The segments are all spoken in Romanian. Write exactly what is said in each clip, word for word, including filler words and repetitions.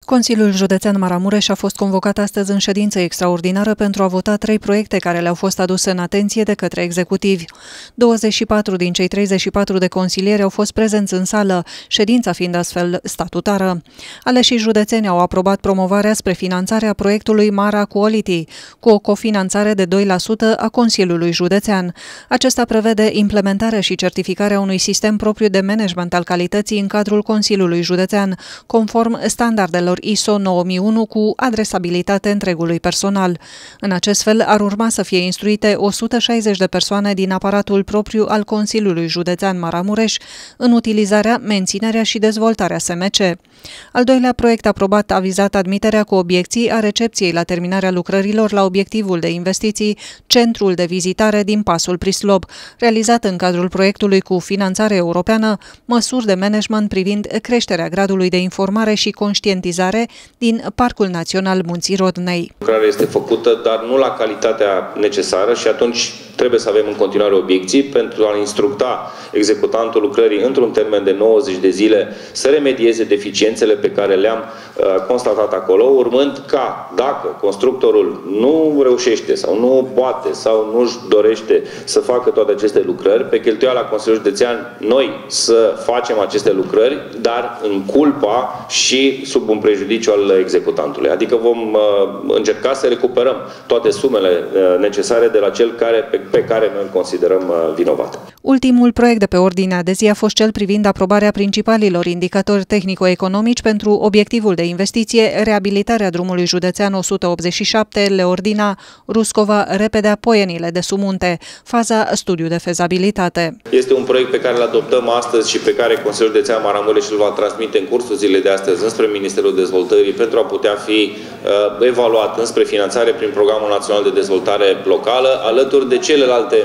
Consiliul Județean Maramureș a fost convocat astăzi în ședință extraordinară pentru a vota trei proiecte care le-au fost aduse în atenție de către executivi. douăzeci și patru din cei treizeci și patru de consilieri au fost prezenți în sală, ședința fiind astfel statutară. Aleșii județeni au aprobat promovarea spre finanțarea proiectului Mara Quality, cu o cofinanțare de doi la sută a Consiliului Județean. Acesta prevede implementarea și certificarea unui sistem propriu de management al calității în cadrul Consiliului Județean, conform standardelor I S O nouă mii unu cu adresabilitate întregului personal. În acest fel ar urma să fie instruite o sută șaizeci de persoane din aparatul propriu al Consiliului Județean Maramureș în utilizarea, menținerea și dezvoltarea S M C. Al doilea proiect aprobat a vizat admiterea cu obiecții a recepției la terminarea lucrărilor la obiectivul de investiții Centrul de Vizitare din Pasul Prislob, realizat în cadrul proiectului cu finanțare europeană, măsuri de management privind creșterea gradului de informare și conștientizare din Parcul Național Munții Rodnei. Lucrarea este făcută, dar nu la calitatea necesară și atunci trebuie să avem în continuare obiecții pentru a instructa executantul lucrării într-un termen de nouăzeci de zile să remedieze deficiențele pe care le-am uh, constatat acolo, urmând ca, dacă constructorul nu reușește sau nu poate sau nu-și dorește să facă toate aceste lucrări, pe cheltuiala Consiliului Județean, noi să facem aceste lucrări, dar în culpa și sub un prejudiciu al executantului. Adică vom uh, încerca să recuperăm toate sumele uh, necesare de la cel care, pe, pe care noi îl considerăm uh, vinovat. Ultimul proiect de pe ordinea de zi a fost cel privind aprobarea principalilor indicatori tehnico-economici pentru obiectivul de investiție, reabilitarea drumului județean o sută optzeci și șapte, Leordina, Ruscova, Repedea, Poienile de Sumunte, faza studiu de fezabilitate. Este un proiect pe care îl adoptăm astăzi și pe care Consiliul Județean Maramureș îl va transmite în cursul zilei de astăzi înspre Ministerul Dezvoltării pentru a putea fi uh, evaluat înspre finanțare prin Programul Național de Dezvoltare Locală, alături de celelalte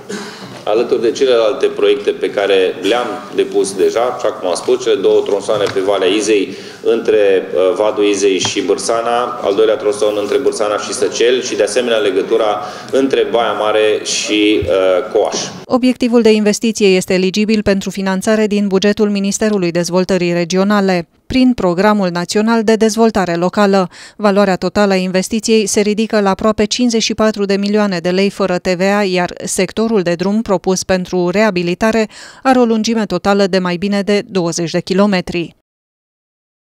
alături de celelalte proiecte pe care le-am depus deja, așa cum am spus, cele două tronsoane pe Valea Izei, între uh, Vadul Izei și Bârsana, al doilea tronson între Bârsana și Săcel și, de asemenea, legătura între Baia Mare și uh, Coaș. Obiectivul de investiție este eligibil pentru finanțare din bugetul Ministerului Dezvoltării Regionale, prin Programul Național de Dezvoltare Locală. Valoarea totală a investiției se ridică la aproape cincizeci și patru de milioane de lei fără T V A, iar sectorul de drum propus pentru reabilitare are o lungime totală de mai bine de douăzeci de kilometri.